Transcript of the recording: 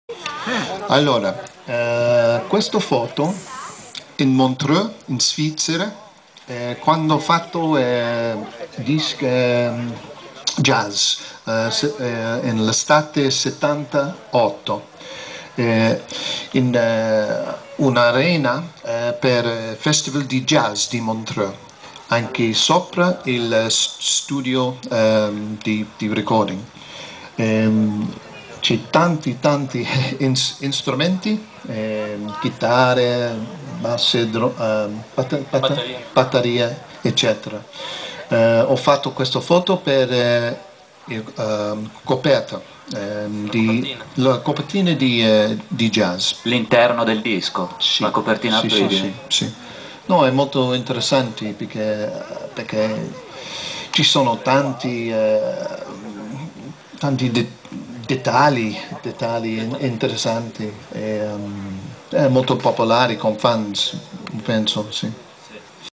Allora, questa foto in Montreux, in Svizzera, quando ho fatto jazz, nell'estate 78, in un'arena per Festival di Jazz di Montreux, anche sopra il studio di recording. C'è tanti strumenti, chitarre, basse, batterie, eccetera. Ho fatto questa foto per coperta, la copertina di jazz. L'interno del disco, Sì, la copertina sì, sì, apribile. sì, sì. No, è molto interessante perché ci sono tanti dettagli interessanti e molto popolari con fans, penso, sì.